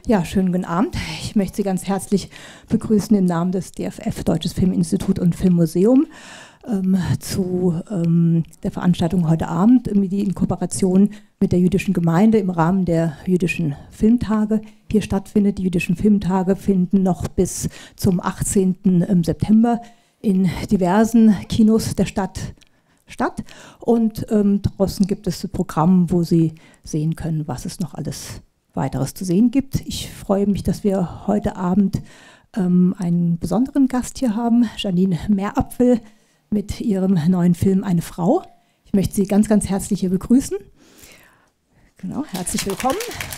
Ja, schönen guten Abend. Ich möchte Sie ganz herzlich begrüßen im Namen des DFF, Deutsches Filminstitut und Filmmuseum, zu der Veranstaltung heute Abend, die in Kooperation mit der jüdischen Gemeinde im Rahmen der jüdischen Filmtage hier stattfindet. Die jüdischen Filmtage finden noch bis zum 18. September in diversen Kinos der Stadt statt. Und draußen gibt es ein Programm, wo Sie sehen können, was es noch alles weiteres zu sehen gibt. Ich freue mich, dass wir heute Abend einen besonderen Gast hier haben, Janine Meerapfel mit ihrem neuen Film Eine Frau. Ich möchte Sie ganz, ganz herzlich hier begrüßen. Genau, herzlich willkommen.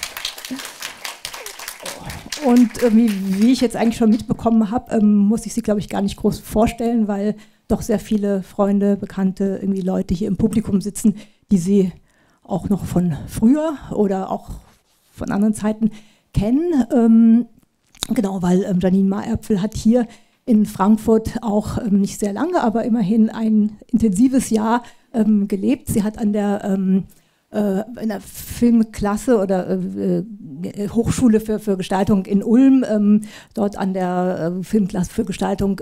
Und wie ich jetzt eigentlich schon mitbekommen habe, muss ich Sie, glaube ich, gar nicht groß vorstellen, weil doch sehr viele Freunde, Bekannte, Leute hier im Publikum sitzen, die Sie auch noch von früher oder auch von anderen Zeiten kennen. Genau, weil Janine Meerapfel hat hier in Frankfurt auch nicht sehr lange, aber immerhin ein intensives Jahr gelebt. Sie hat an der in der Filmklasse oder Hochschule für Gestaltung in Ulm, dort an der Filmklasse für Gestaltung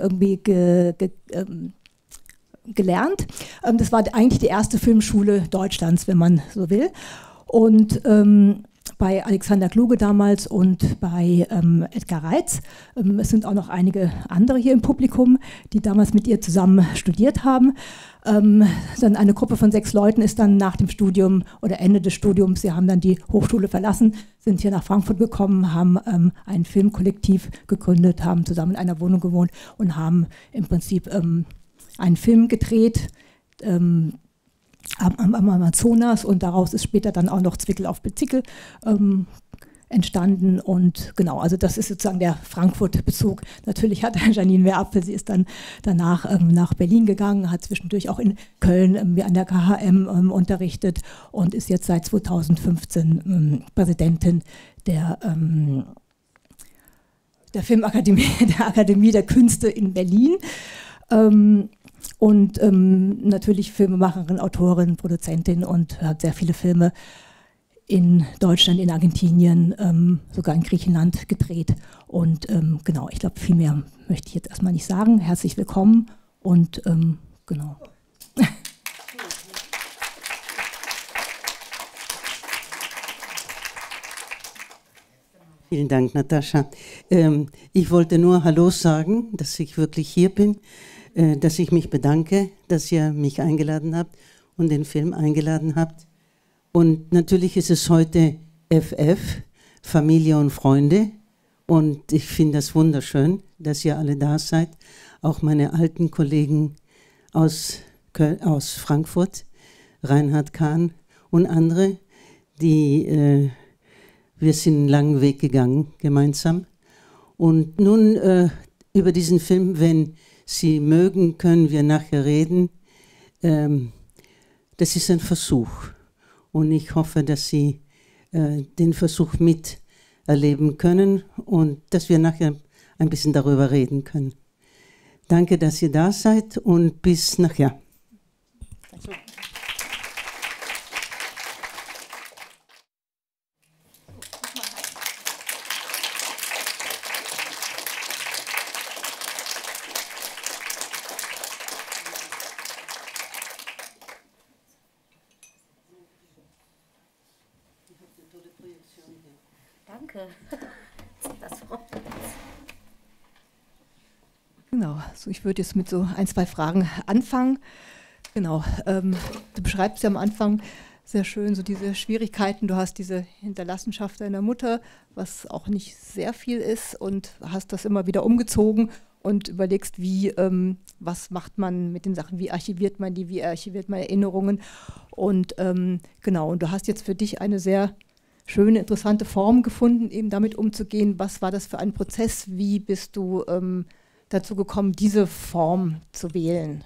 gelernt. Das war eigentlich die erste Filmschule Deutschlands, wenn man so will. Und bei Alexander Kluge damals und bei Edgar Reitz. Es sind auch noch einige andere hier im Publikum, die damals mit ihr zusammen studiert haben. Dann eine Gruppe von 6 Leuten ist dann nach dem Studium oder Ende des Studiums, sie haben dann die Hochschule verlassen, sind hier nach Frankfurt gekommen, haben ein Filmkollektiv gegründet, haben zusammen in einer Wohnung gewohnt und haben im Prinzip einen Film gedreht, am Amazonas, und daraus ist später dann auch noch Zwickel auf Bezickel entstanden. Und genau, also das ist sozusagen der Frankfurt-Bezug. Natürlich hat Janine Meerapfel, sie ist dann danach nach Berlin gegangen, hat zwischendurch auch in Köln an der KHM unterrichtet und ist jetzt seit 2015 Präsidentin der Filmakademie, der Akademie der Künste in Berlin. Und natürlich Filmemacherin, Autorin, Produzentin und hat sehr viele Filme in Deutschland, in Argentinien, sogar in Griechenland gedreht. Und genau, ich glaube, viel mehr möchte ich jetzt erstmal nicht sagen. Herzlich willkommen und genau. Vielen Dank, Natascha. Ich wollte nur Hallo sagen, dass ich wirklich hier bin. Dass ich mich bedanke, dass ihr mich eingeladen habt und den Film eingeladen habt. Und natürlich ist es heute FF, Familie und Freunde. Und ich finde das wunderschön, dass ihr alle da seid. Auch meine alten Kollegen aus Frankfurt, Reinhard Kahn und andere, wir sind einen langen Weg gegangen gemeinsam. Und nun über diesen Film, wenn Sie mögen, können wir nachher reden. Das ist ein Versuch und ich hoffe, dass Sie den Versuch miterleben können und dass wir nachher ein bisschen darüber reden können. Danke, dass ihr da seid und bis nachher. Genau, so ich würde jetzt mit so 1, 2 Fragen anfangen. Genau, du beschreibst ja am Anfang sehr schön so diese Schwierigkeiten. Du hast diese Hinterlassenschaft deiner Mutter, was auch nicht sehr viel ist, und hast das immer wieder umgezogen und überlegst, was macht man mit den Sachen, wie archiviert man die, wie archiviert man Erinnerungen. Und genau, und du hast jetzt für dich eine sehr schöne, interessante Form gefunden, eben damit umzugehen. Was war das für ein Prozess? Wie bist du dazu gekommen, diese Form zu wählen?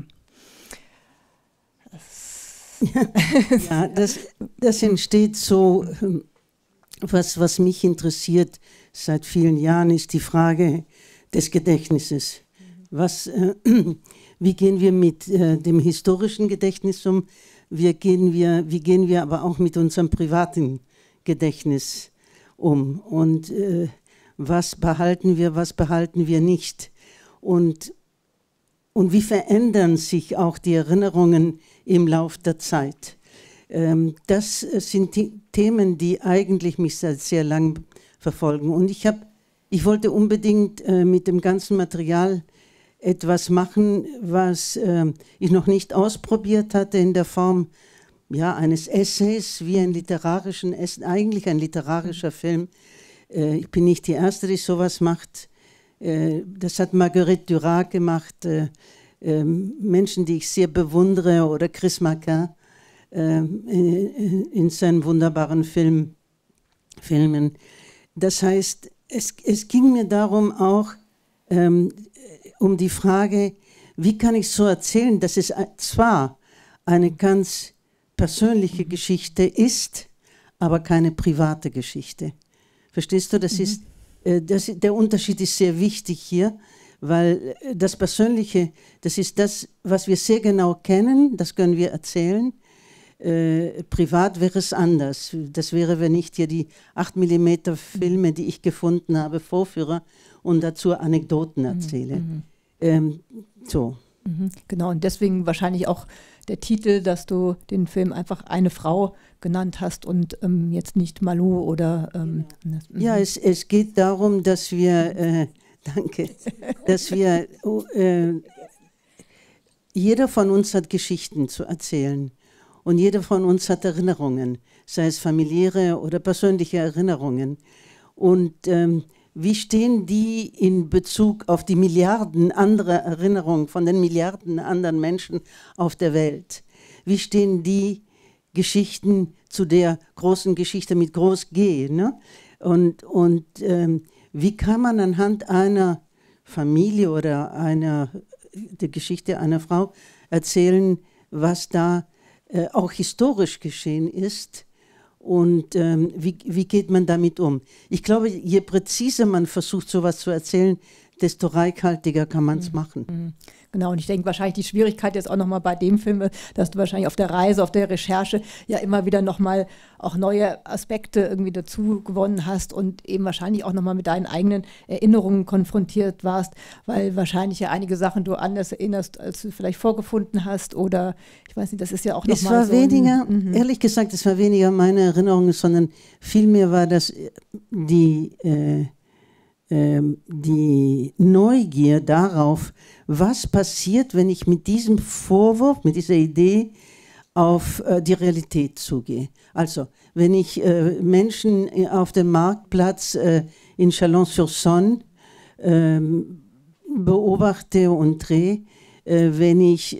Ja, das entsteht so, was mich interessiert seit vielen Jahren, ist die Frage des Gedächtnisses. Wie gehen wir mit dem historischen Gedächtnis um? Wie gehen wir aber auch mit unserem privaten Gedächtnis um und was behalten wir nicht und wie verändern sich auch die Erinnerungen im Lauf der Zeit. Das sind die Themen, die eigentlich mich seit sehr lang verfolgen. Und ich wollte unbedingt mit dem ganzen Material etwas machen, was ich noch nicht ausprobiert hatte in der Form eines Essays, wie eigentlich ein literarischer Film. Ich bin nicht die Erste, die sowas macht. Das hat Marguerite Duras gemacht, Menschen, die ich sehr bewundere, oder Chris Marquin in seinen wunderbaren Filmen. Das heißt, es ging mir darum auch um die Frage, wie kann ich so erzählen, dass es zwar eine ganz persönliche Geschichte ist, aber keine private Geschichte. Verstehst du? Der Unterschied ist sehr wichtig hier, weil das Persönliche, das ist das, was wir sehr genau kennen, das können wir erzählen. Privat wäre es anders. Das wäre, wenn ich dir die 8 mm Filme, die ich gefunden habe, vorführe und dazu Anekdoten erzähle. So. Genau, und deswegen wahrscheinlich auch der Titel, dass du den Film einfach Eine Frau genannt hast und jetzt nicht Malou oder... Ja, es geht darum, dass wir, danke, dass wir, jeder von uns hat Geschichten zu erzählen und jeder von uns hat Erinnerungen, sei es familiäre oder persönliche Erinnerungen. Und wie stehen die in Bezug auf die Milliarden anderer Erinnerungen von den Milliarden anderen Menschen auf der Welt? Wie stehen die Geschichten zu der großen Geschichte mit Groß G? Ne? Und wie kann man anhand einer Familie oder der Geschichte einer Frau erzählen, was da auch historisch geschehen ist? Und wie geht man damit um? Ich glaube, je präziser man versucht, sowas zu erzählen, desto reichhaltiger kann man es machen. Genau, und ich denke wahrscheinlich die Schwierigkeit jetzt auch nochmal bei dem Film, dass du wahrscheinlich auf der Reise, auf der Recherche ja immer wieder nochmal auch neue Aspekte irgendwie dazu gewonnen hast und eben wahrscheinlich auch nochmal mit deinen eigenen Erinnerungen konfrontiert warst, weil wahrscheinlich ja einige Sachen du anders erinnerst, als du vielleicht vorgefunden hast oder ich weiß nicht, das ist ja auch nochmal so. Es war weniger, ehrlich gesagt, es war weniger meine Erinnerung, sondern vielmehr war das die Neugier darauf, was passiert, wenn ich mit diesem Vorwurf, mit dieser Idee auf die Realität zugehe. Also, wenn ich Menschen auf dem Marktplatz in Chalon-sur-Saône beobachte und drehe, wenn ich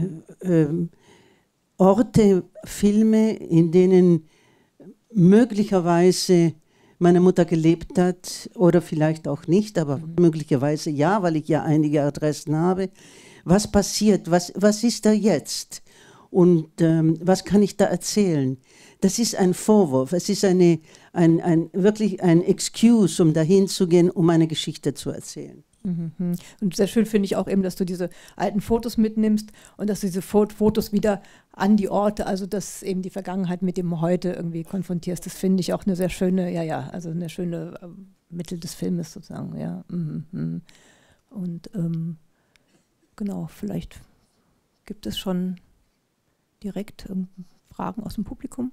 Orte filme, in denen möglicherweise meine Mutter gelebt hat oder vielleicht auch nicht, aber möglicherweise ja, weil ich ja einige Adressen habe. Was passiert? Was ist da jetzt? Und was kann ich da erzählen? Das ist ein Vorwurf. Es ist wirklich ein Excuse, um dahin zu gehen, um eine Geschichte zu erzählen. Und sehr schön finde ich auch eben, dass du diese alten Fotos mitnimmst und dass du diese Fotos wieder an die Orte, also dass eben die Vergangenheit mit dem Heute irgendwie konfrontierst. Das finde ich auch eine sehr schöne, also eine schöne Mittel des Filmes sozusagen, ja. Und genau, vielleicht gibt es schon direkt Fragen aus dem Publikum.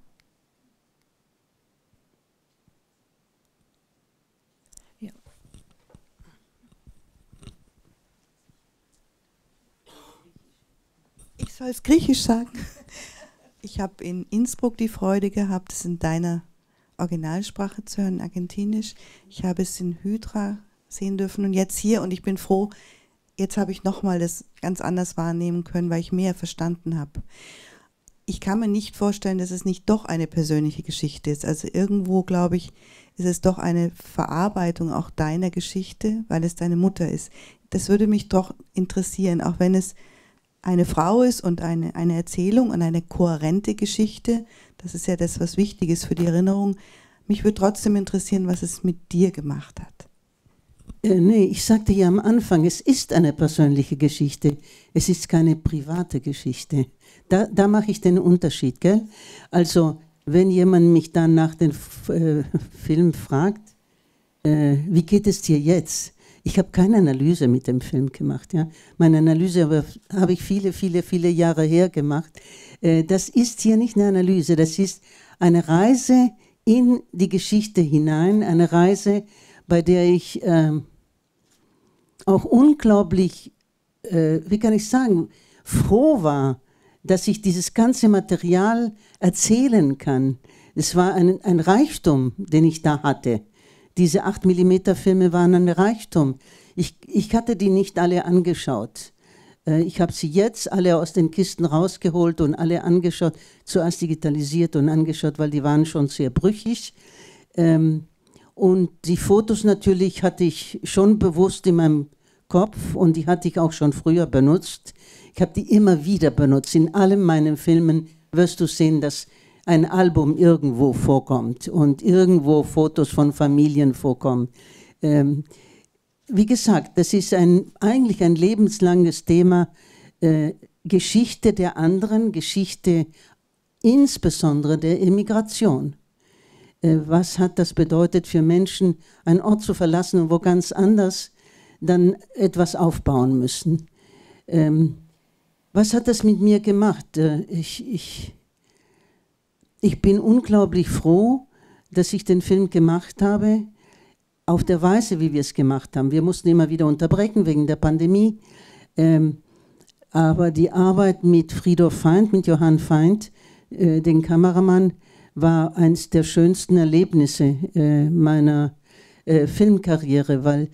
Ich soll es griechisch sagen. Ich habe in Innsbruck die Freude gehabt, es in deiner Originalsprache zu hören, argentinisch. Ich habe es in Hydra sehen dürfen und jetzt hier und ich bin froh, jetzt habe ich nochmal das ganz anders wahrnehmen können, weil ich mehr verstanden habe. Ich kann mir nicht vorstellen, dass es nicht doch eine persönliche Geschichte ist. Also irgendwo, glaube ich, ist es doch eine Verarbeitung auch deiner Geschichte, weil es deine Mutter ist. Das würde mich doch interessieren, auch wenn es eine Frau ist und eine Erzählung und eine kohärente Geschichte. Das ist ja das, was wichtig ist für die Erinnerung. Mich würde trotzdem interessieren, was es mit dir gemacht hat. Nee, ich sagte ja am Anfang, es ist eine persönliche Geschichte. Es ist keine private Geschichte. Da mache ich den Unterschied, gell? Also wenn jemand mich dann nach dem Film fragt, wie geht es dir jetzt? Ich habe keine Analyse mit dem Film gemacht. Ja? Meine Analyse habe ich viele, viele, viele Jahre her gemacht. Das ist hier nicht eine Analyse, das ist eine Reise in die Geschichte hinein, eine Reise, bei der ich auch unglaublich, wie kann ich sagen, froh war, dass ich dieses ganze Material erzählen kann. Es war ein Reichtum, den ich da hatte. Diese 8 mm Filme waren ein Reichtum. Ich hatte die nicht alle angeschaut. Ich habe sie jetzt alle aus den Kisten rausgeholt und alle angeschaut, zuerst digitalisiert und angeschaut, weil die waren schon sehr brüchig. Und die Fotos natürlich hatte ich schon bewusst in meinem Kopf und die hatte ich auch schon früher benutzt. Ich habe die immer wieder benutzt. In allen meinen Filmen wirst du sehen, dass ein Album irgendwo vorkommt und irgendwo Fotos von Familien vorkommen. Wie gesagt, das ist eigentlich ein lebenslanges Thema, Geschichte der anderen, Geschichte insbesondere der Emigration. Was hat das bedeutet für Menschen, einen Ort zu verlassen und wo ganz anders dann etwas aufbauen müssen? Was hat das mit mir gemacht? Ich bin unglaublich froh, dass ich den Film gemacht habe, auf der Weise, wie wir es gemacht haben. Wir mussten immer wieder unterbrechen wegen der Pandemie, aber die Arbeit mit Friedhof Feind, mit Johann Feind, den Kameramann, war eines der schönsten Erlebnisse meiner Filmkarriere, weil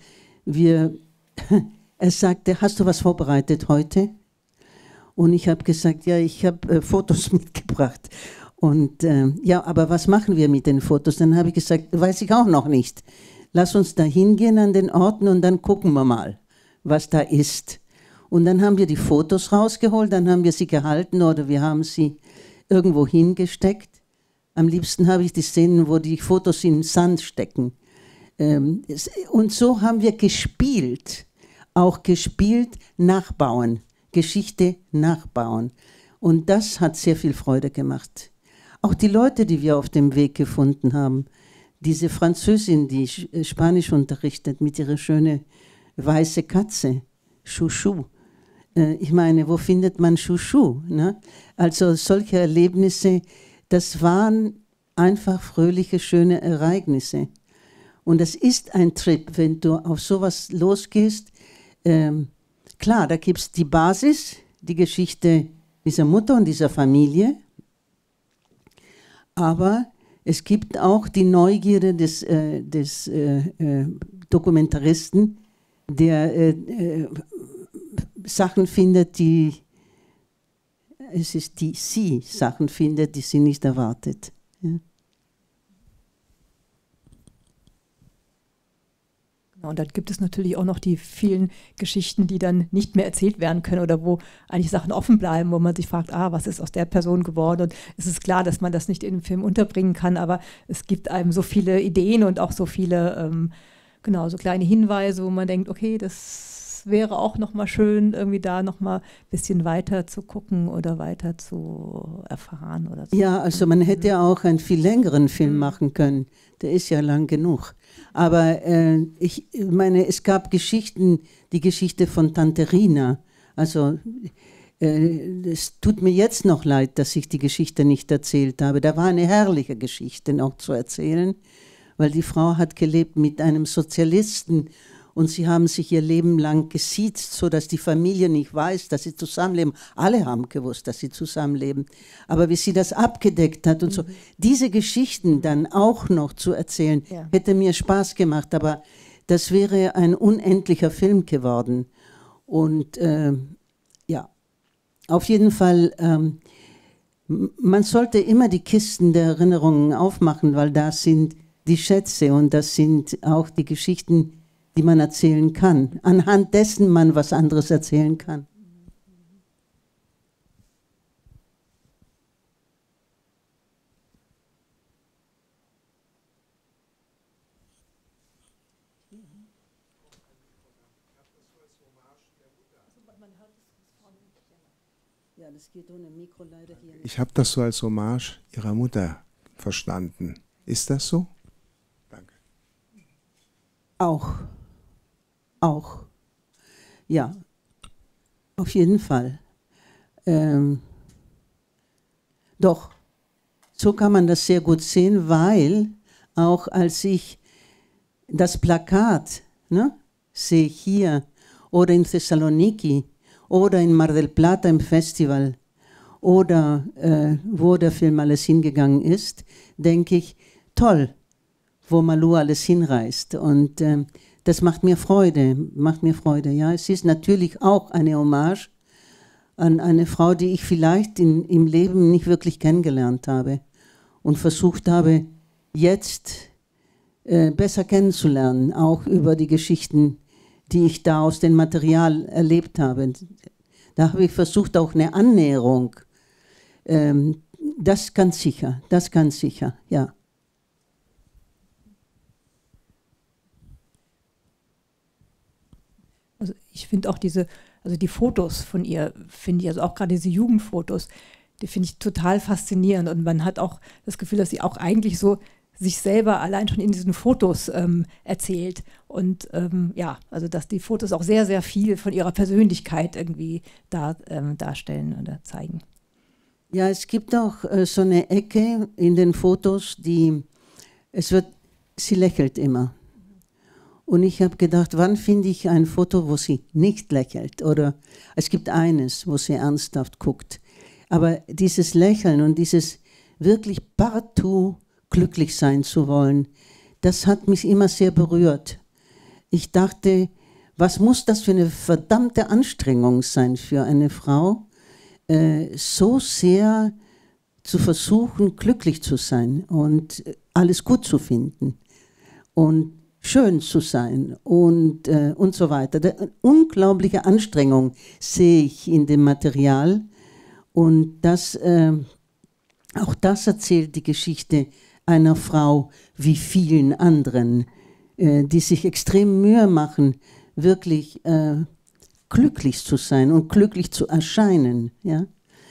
er sagte, hast du was vorbereitet heute? Und ich habe gesagt, ja, ich habe Fotos mitgebracht. Und ja, aber was machen wir mit den Fotos? Dann habe ich gesagt, weiß ich auch noch nicht. Lass uns da hingehen an den Orten und dann gucken wir mal, was da ist. Und dann haben wir die Fotos rausgeholt, dann haben wir sie gehalten oder wir haben sie irgendwo hingesteckt. Am liebsten habe ich die Szenen, wo die Fotos in den Sand stecken. Und so haben wir gespielt, auch gespielt, nachbauen, Geschichte nachbauen. Und das hat sehr viel Freude gemacht. Auch die Leute, die wir auf dem Weg gefunden haben, diese Französin, die Spanisch unterrichtet mit ihrer schönen weißen Katze, Chouchou. Ich meine, wo findet man Chouchou? Ne? Also solche Erlebnisse, das waren einfach fröhliche, schöne Ereignisse. Und es ist ein Trip, wenn du auf sowas losgehst. Klar, da gibt es die Basis, die Geschichte dieser Mutter und dieser Familie. Aber es gibt auch die Neugierde des Dokumentaristen, der Sachen findet, Sachen findet, die sie nicht erwartet. Ja. Und dann gibt es natürlich auch noch die vielen Geschichten, die dann nicht mehr erzählt werden können oder wo eigentlich Sachen offen bleiben, wo man sich fragt, was ist aus der Person geworden? Und es ist klar, dass man das nicht in den Film unterbringen kann, aber es gibt einem so viele Ideen und auch so viele, so kleine Hinweise, wo man denkt, okay, das wäre auch nochmal schön, irgendwie da nochmal ein bisschen weiter zu gucken oder weiter zu erfahren. Oder so. Ja, also man hätte auch einen viel längeren Film machen können. Der ist ja lang genug. Aber ich meine, es gab Geschichten, die Geschichte von Tante Rina. Also es tut mir jetzt noch leid, dass ich die Geschichte nicht erzählt habe. Da war eine herrliche Geschichte noch zu erzählen, weil die Frau hat gelebt mit einem Sozialisten und sie haben sich ihr Leben lang gesiezt, sodass die Familie nicht weiß, dass sie zusammenleben. Alle haben gewusst, dass sie zusammenleben. Aber wie sie das abgedeckt hat und so, diese Geschichten dann auch noch zu erzählen, hätte mir Spaß gemacht. Aber das wäre ein unendlicher Film geworden. Und ja, auf jeden Fall, man sollte immer die Kisten der Erinnerungen aufmachen, weil da sind die Schätze und das sind auch die Geschichten, die man erzählen kann, anhand dessen man was anderes erzählen kann. Ich habe das so als Hommage Ihrer Mutter verstanden. Ist das so? Danke. Auch. Ja, auf jeden Fall. Doch, so kann man das sehr gut sehen, weil auch als ich das Plakat sehe hier oder in Thessaloniki oder in Mar del Plata im Festival oder wo der Film alles hingegangen ist, denke ich, toll, wo Malou alles hinreist. Und das macht mir Freude. Ja. Es ist natürlich auch eine Hommage an eine Frau, die ich vielleicht im Leben nicht wirklich kennengelernt habe und versucht habe, jetzt besser kennenzulernen, auch über die Geschichten, die ich da aus dem Material erlebt habe. Da habe ich versucht, auch eine Annäherung. Das ganz sicher, ja. Also ich finde auch die Fotos von ihr, finde ich, also auch gerade diese Jugendfotos, die finde ich total faszinierend. Und man hat auch das Gefühl, dass sie auch eigentlich so sich selber allein schon in diesen Fotos erzählt. Und ja, also dass die Fotos auch sehr, sehr viel von ihrer Persönlichkeit irgendwie darstellen oder zeigen. Ja, es gibt auch so eine Ecke in den Fotos, sie lächelt immer. Und ich habe gedacht, wann finde ich ein Foto, wo sie nicht lächelt? Oder es gibt eines, wo sie ernsthaft guckt. Aber dieses Lächeln und dieses wirklich partout glücklich sein zu wollen, das hat mich immer sehr berührt. Ich dachte, was muss das für eine verdammte Anstrengung sein für eine Frau, so sehr zu versuchen, glücklich zu sein und alles gut zu finden und schön zu sein und so weiter. Eine unglaubliche Anstrengung sehe ich in dem Material und auch das erzählt die Geschichte einer Frau wie vielen anderen, die sich extrem Mühe machen, wirklich glücklich zu sein und glücklich zu erscheinen. Ja?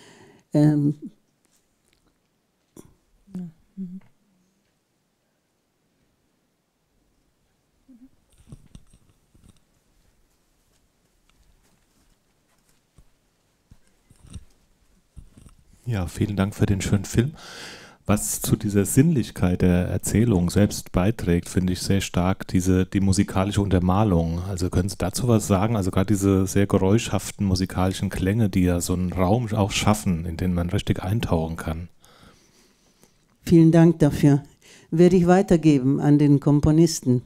Ja, vielen Dank für den schönen Film. Was zu dieser Sinnlichkeit der Erzählung selbst beiträgt, finde ich sehr stark, die musikalische Untermalung. Also können Sie dazu was sagen? Also gerade diese sehr geräuschhaften musikalischen Klänge, die ja so einen Raum auch schaffen, in den man richtig eintauchen kann. Vielen Dank dafür. Werde ich weitergeben an den Komponisten.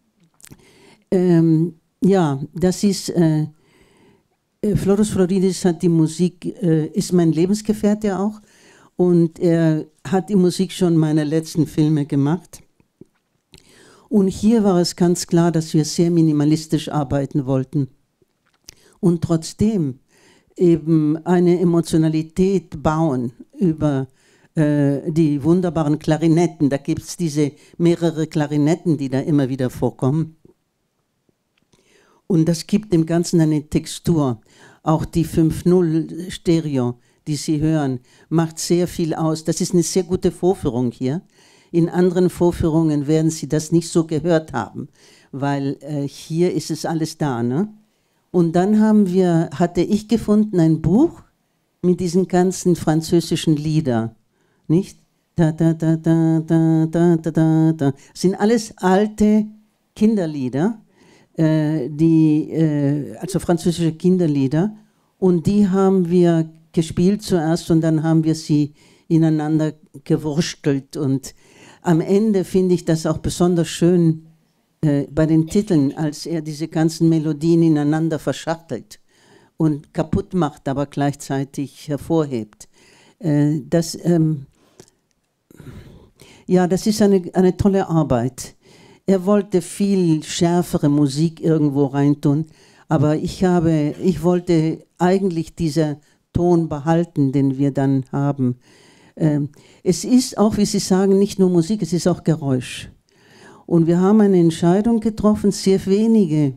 Ja, das ist... Floris Floridis hat die Musik, ist mein Lebensgefährte auch. Und er hat die Musik schon meiner letzten Filme gemacht. Und hier war es ganz klar, dass wir sehr minimalistisch arbeiten wollten. Und trotzdem eben eine Emotionalität bauen über die wunderbaren Klarinetten. Da gibt es diese mehrere Klarinetten, die da immer wieder vorkommen. Und das gibt dem Ganzen eine Textur. Auch die 5.0 Stereo, die Sie hören, macht sehr viel aus. Das ist eine sehr gute Vorführung hier. In anderen Vorführungen werden Sie das nicht so gehört haben, weil hier ist es alles da. Ne? Und dann hatte ich gefunden ein Buch mit diesen ganzen französischen Liedern. Nicht? Da, da, da, da, da, da, da, da, da. Das sind alles alte Kinderlieder. Also französische Kinderlieder, und die haben wir gespielt zuerst und dann haben wir sie ineinander gewurstelt, und am Ende finde ich das auch besonders schön bei den Titeln, als er diese ganzen Melodien ineinander verschachtelt und kaputt macht, aber gleichzeitig hervorhebt. Das ist eine tolle Arbeit. Er wollte viel schärfere Musik irgendwo reintun, aber ich wollte eigentlich diesen Ton behalten, den wir dann haben. Es ist auch, wie Sie sagen, nicht nur Musik, es ist auch Geräusch. Und wir haben eine Entscheidung getroffen, sehr wenige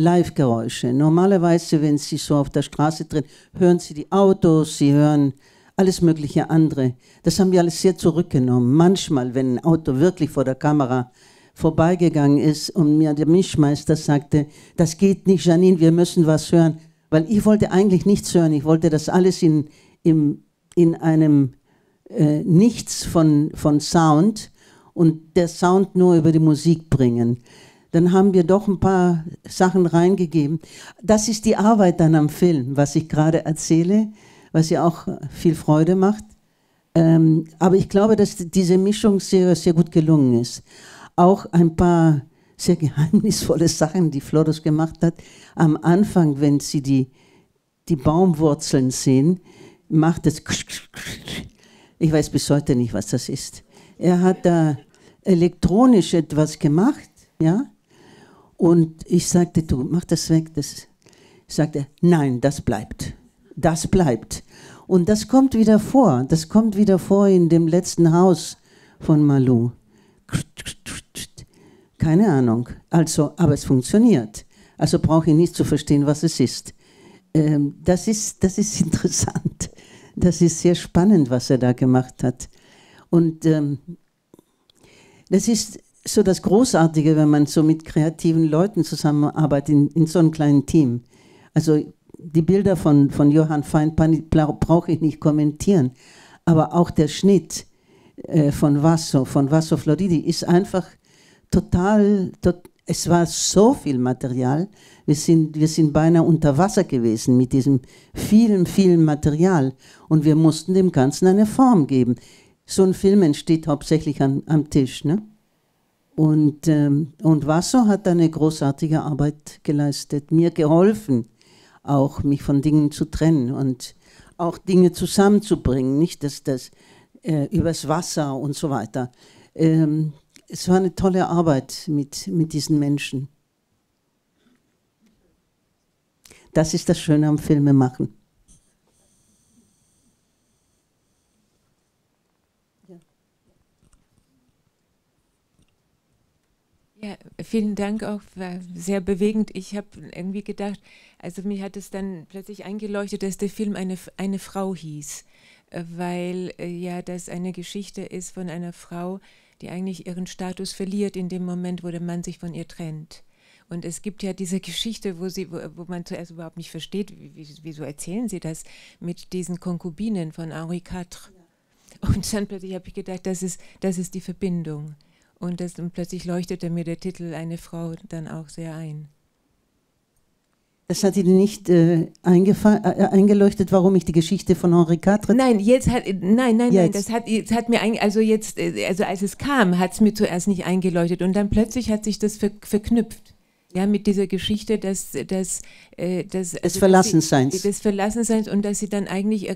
Live-Geräusche. Normalerweise, wenn Sie so auf der Straße drehen, hören Sie die Autos, Sie hören alles mögliche andere. Das haben wir alles sehr zurückgenommen. Manchmal, wenn ein Auto wirklich vor der Kamera vorbeigegangen ist und mir der Mischmeister sagte, das geht nicht, Janine, wir müssen was hören. Weil ich wollte eigentlich nichts hören. Ich wollte das alles in einem Nichts von Sound und der Sound nur über die Musik bringen. Dann haben wir doch ein paar Sachen reingegeben. Das ist die Arbeit dann am Film, was ich gerade erzähle, was ja auch viel Freude macht. Aber ich glaube, dass diese Mischung sehr, sehr gut gelungen ist. Auch ein paar sehr geheimnisvolle Sachen, die Florus gemacht hat. Am Anfang, wenn Sie die Baumwurzeln sehen, macht es... Ich weiß bis heute nicht, was das ist. Er hat da elektronisch etwas gemacht, ja. Und ich sagte, du, mach das weg. Sagte er, nein, das bleibt. Das bleibt. Und das kommt wieder vor. Das kommt wieder vor in dem letzten Haus von Malou. Keine Ahnung. Also, aber es funktioniert. Also brauche ich nicht zu verstehen, was es ist. Das ist interessant. Das ist sehr spannend, was er da gemacht hat. Und das ist so das Großartige, wenn man so mit kreativen Leuten zusammenarbeitet, in so einem kleinen Team. Also die Bilder von Johann Feinpan brauche ich nicht kommentieren, aber auch der Schnitt von Vaso Floridi ist einfach total, es war so viel Material, wir sind beinahe unter Wasser gewesen mit diesem vielen Material und wir mussten dem Ganzen eine Form geben. So ein Film entsteht hauptsächlich am Tisch, ne? Und Vaso hat eine großartige Arbeit geleistet, mir geholfen, auch mich von Dingen zu trennen und auch Dinge zusammenzubringen, nicht das übers Wasser und so weiter. Es war eine tolle Arbeit mit diesen Menschen. Das ist das Schöne am Filmemachen. Ja, vielen Dank auch, war sehr bewegend. Ich habe irgendwie gedacht, also mir hat es dann plötzlich eingeleuchtet, dass der Film eine Frau hieß, weil ja das eine Geschichte ist von einer Frau, die eigentlich ihren Status verliert in dem Moment, wo der Mann sich von ihr trennt. Und es gibt ja diese Geschichte, wo man zuerst überhaupt nicht versteht, wieso erzählen Sie das, mit diesen Konkubinen von Henri IV. Und dann plötzlich habe ich gedacht, das ist die Verbindung. Und plötzlich leuchtete mir der Titel Eine Frau dann auch sehr ein. Das hat Ihnen nicht eingeleuchtet, warum ich die Geschichte von Henri IV... Nein, das hat mir also als es kam, hat es mir zuerst nicht eingeleuchtet und dann plötzlich hat sich das verknüpft. Ja, mit dieser Geschichte, des Verlassenseins. Des Verlassenseins und dass sie dann eigentlich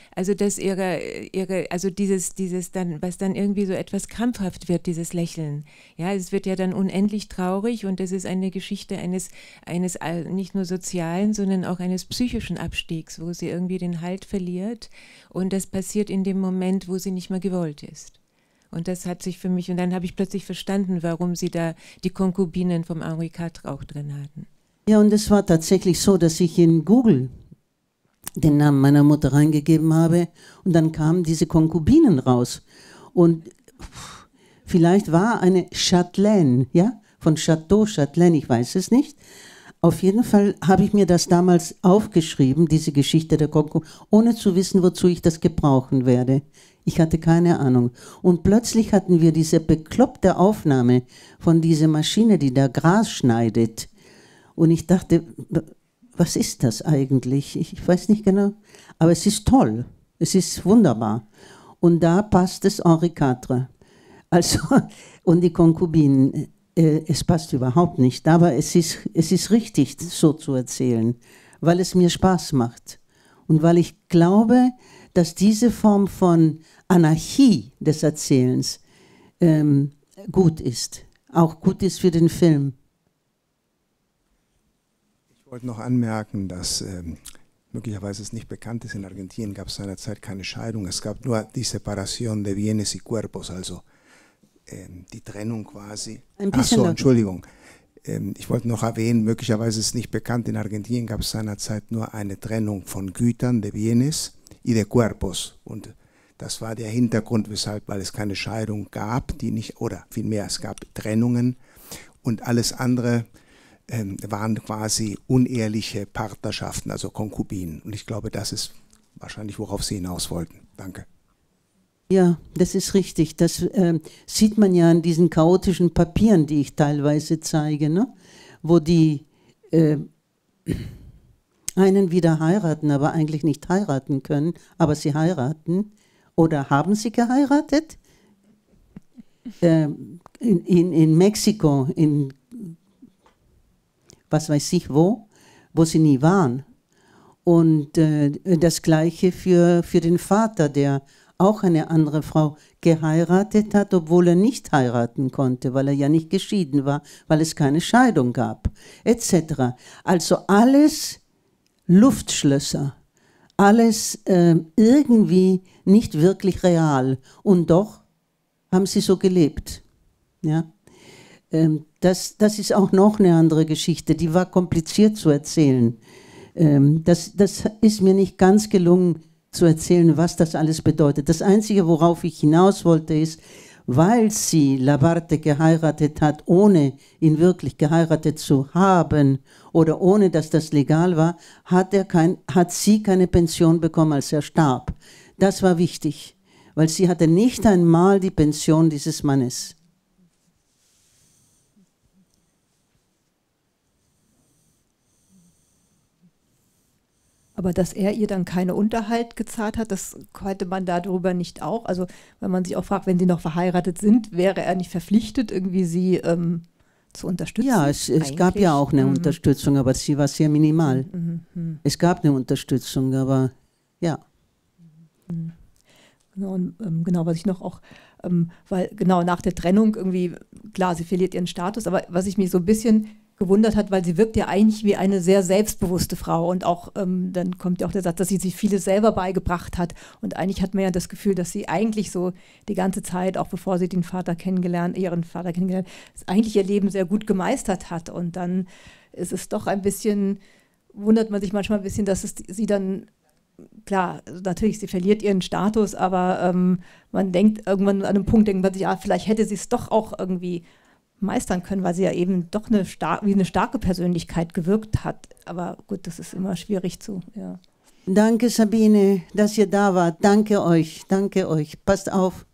dieses dann, was dann irgendwie so etwas krampfhaft wird, dieses Lächeln. Ja, es wird ja dann unendlich traurig und das ist eine Geschichte eines nicht nur sozialen, sondern auch eines psychischen Abstiegs, wo sie irgendwie den Halt verliert und das passiert in dem Moment, wo sie nicht mehr gewollt ist. Und das hat sich für mich, und dann habe ich plötzlich verstanden, warum sie da die Konkubinen vom Henri IV auch drin hatten. Ja, und es war tatsächlich so, dass ich in Google den Namen meiner Mutter reingegeben habe und dann kamen diese Konkubinen raus. Und vielleicht war eine Châtelaine, ja, von Château Châtelaine, ich weiß es nicht. Auf jeden Fall habe ich mir das damals aufgeschrieben, diese Geschichte der Konkubinen, ohne zu wissen, wozu ich das gebrauchen werde. Ich hatte keine Ahnung. Und plötzlich hatten wir diese bekloppte Aufnahme von dieser Maschine, die da Gras schneidet. Und ich dachte, was ist das eigentlich? Ich weiß nicht genau. Aber es ist toll. Es ist wunderbar. Und da passt es Henri IV. Also, und die Konkubinen, es passt überhaupt nicht. Aber es ist richtig, so zu erzählen, weil es mir Spaß macht. Und weil ich glaube, dass diese Form von Anarchie des Erzählens gut ist. Auch gut ist für den Film. Ich wollte noch anmerken, dass möglicherweise es nicht bekannt ist, in Argentinien gab es seinerzeit keine Scheidung. Es gab nur die Separación de bienes y cuerpos, also die Trennung quasi. Achso, Entschuldigung. Ich wollte noch erwähnen, möglicherweise ist es nicht bekannt, in Argentinien gab es seinerzeit nur eine Trennung von Gütern, de bienes, y de cuerpos. Und das war der Hintergrund, weil es keine Scheidung gab, oder vielmehr es gab Trennungen und alles andere waren quasi unehrliche Partnerschaften, also Konkubinen. Und ich glaube, das ist wahrscheinlich, worauf Sie hinaus wollten. Danke. Ja, das ist richtig. Das sieht man ja an diesen chaotischen Papieren, die ich teilweise zeige, ne? Wo die einen wieder heiraten, aber eigentlich nicht heiraten können, aber sie heiraten. Oder haben sie geheiratet? In Mexiko, in was weiß ich wo sie nie waren. Und das Gleiche für den Vater, der auch eine andere Frau geheiratet hat, obwohl er nicht heiraten konnte, weil er ja nicht geschieden war, weil es keine Scheidung gab, etc. Also alles Luftschlösser, alles irgendwie nicht wirklich real. Und doch haben sie so gelebt. Ja? Das ist auch noch eine andere Geschichte, die war kompliziert zu erzählen. Das ist mir nicht ganz gelungen zu erzählen, was das alles bedeutet. Das Einzige, worauf ich hinaus wollte, ist, weil sie Labarte geheiratet hat, ohne ihn wirklich geheiratet zu haben oder ohne, dass das legal war, hat sie keine Pension bekommen, als er starb. Das war wichtig, weil sie hatte nicht einmal die Pension dieses Mannes. Aber dass er ihr dann keinen Unterhalt gezahlt hat, das konnte man darüber nicht auch. Also wenn man sich auch fragt, wenn sie noch verheiratet sind, wäre er nicht verpflichtet, irgendwie sie zu unterstützen? Ja, es gab ja auch eine Unterstützung, aber sie war sehr minimal. Es gab eine Unterstützung, aber ja. Genau, und, genau, was ich noch auch, weil genau nach der Trennung irgendwie, klar, sie verliert ihren Status, aber was ich mich so ein bisschen gewundert hat, weil sie wirkt ja eigentlich wie eine sehr selbstbewusste Frau und auch, dann kommt ja auch der Satz, dass sie sich vieles selber beigebracht hat und eigentlich hat man ja das Gefühl, dass sie eigentlich so die ganze Zeit, auch bevor sie ihren Vater kennengelernt, eigentlich ihr Leben sehr gut gemeistert hat und dann ist es doch ein bisschen, wundert man sich manchmal ein bisschen, dass sie dann, klar, natürlich, sie verliert ihren Status, aber man denkt irgendwann an einem Punkt, denkt man sich, ja, vielleicht hätte sie es doch auch irgendwie meistern können, weil sie ja eben doch wie eine starke Persönlichkeit gewirkt hat. Aber gut, das ist immer schwierig zu, ja. Danke, Sabine, dass ihr da wart. Danke euch, danke euch. Passt auf.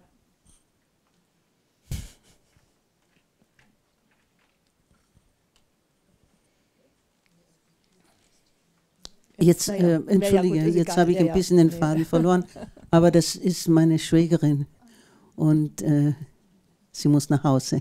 Jetzt, entschuldige, jetzt habe ich ein bisschen den Faden verloren, aber das ist meine Schwägerin und sie muss nach Hause.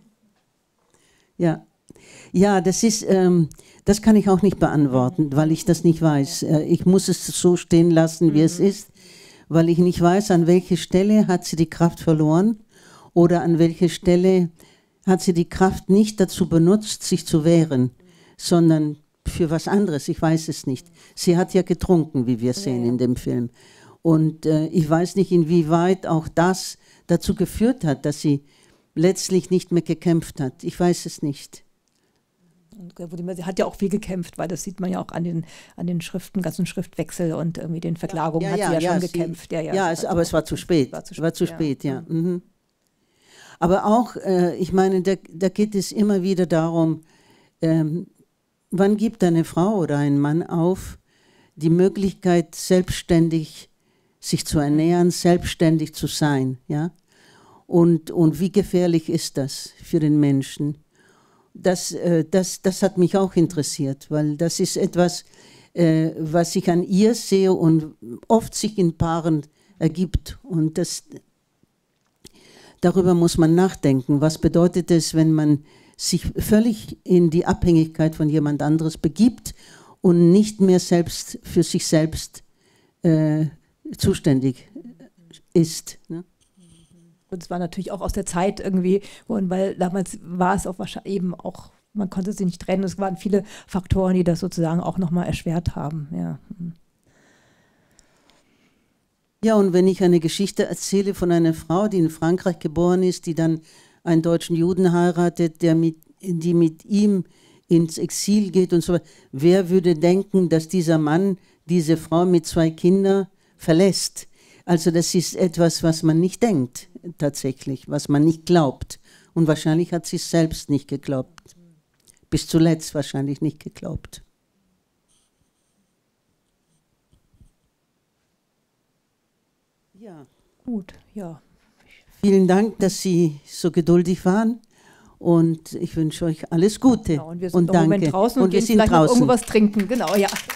Ja, das kann ich auch nicht beantworten, weil ich das nicht weiß. Ich muss es so stehen lassen, wie es ist, weil ich nicht weiß, an welche Stelle hat sie die Kraft verloren oder an welche Stelle hat sie die Kraft nicht dazu benutzt, sich zu wehren, sondern für was anderes. Ich weiß es nicht. Sie hat ja getrunken, wie wir sehen in dem Film. Und ich weiß nicht, inwieweit auch das dazu geführt hat, dass sie letztlich nicht mehr gekämpft hat. Ich weiß es nicht. Und sie hat ja auch viel gekämpft, weil das sieht man ja auch an den Schriften, ganzen Schriftwechsel und irgendwie den Verklagungen hat sie ja schon gekämpft. Aber es war zu spät. War zu spät. Mhm. Aber auch, ich meine, da geht es immer wieder darum, wann gibt eine Frau oder ein Mann auf, die Möglichkeit, selbstständig sich zu ernähren, selbstständig zu sein, ja? Und wie gefährlich ist das für den Menschen? Das hat mich auch interessiert, weil das ist etwas, was ich an ihr sehe und oft sich in Paaren ergibt. Und darüber muss man nachdenken. Was bedeutet es, wenn man sich völlig in die Abhängigkeit von jemand anderes begibt und nicht mehr selbst für sich selbst zuständig ist, ne? Und es war natürlich auch aus der Zeit irgendwie, weil damals war es auch wahrscheinlich eben auch, man konnte sie nicht trennen. Es waren viele Faktoren, die das sozusagen auch nochmal erschwert haben. Ja. Ja, und wenn ich eine Geschichte erzähle von einer Frau, die in Frankreich geboren ist, die dann einen deutschen Juden heiratet, die mit ihm ins Exil geht und so weiter, wer würde denken, dass dieser Mann diese Frau mit 2 Kindern verlässt. Also das ist etwas, was man nicht denkt, tatsächlich, was man nicht glaubt. Und wahrscheinlich hat sie es selbst nicht geglaubt. Bis zuletzt wahrscheinlich nicht geglaubt. Ja. Gut, ja. Vielen Dank, dass Sie so geduldig waren. Und ich wünsche euch alles Gute. Genau, und wir sind noch im Moment draußen und gehen vielleicht noch irgendwas trinken. Genau, ja.